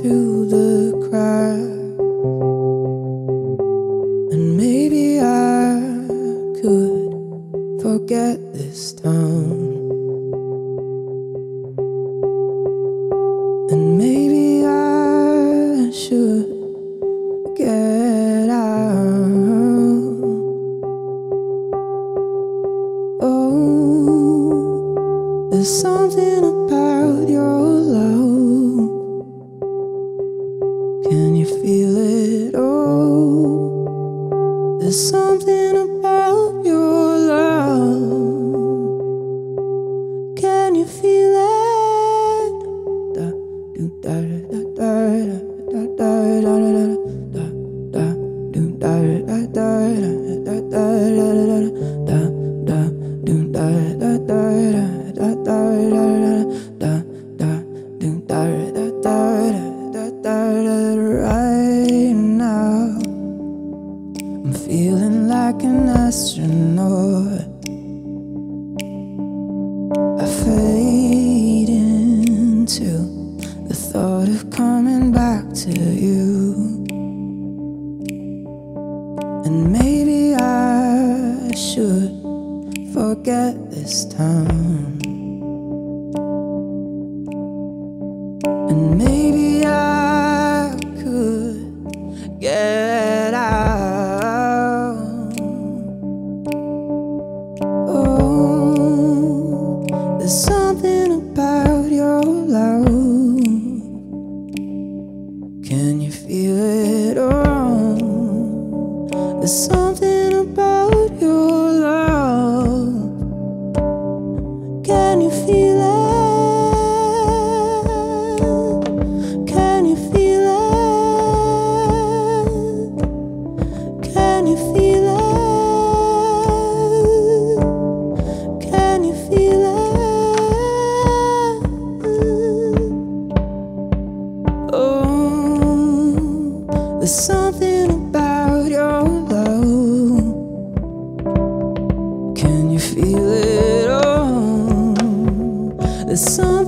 through the cracks, and maybe I could forget this town, and maybe I should get out. Oh, there's something about your love. Can you feel it? Oh, there's something about your love. Can you feel it? Da do da da da da da da da da do da da da da da da da do da da da da da da da do da da da. Right now I'm feeling like an astronaut. I fade into the thought of coming back to you, and maybe I should forget this town, and maybe I could get out. Oh, there's something about your love. Can you feel it? Oh, there's something about your love. Can you feel it? Can you feel it? Can you feel it? Can you feel it? Oh, there's something about your love. Can you feel it? Oh, there's something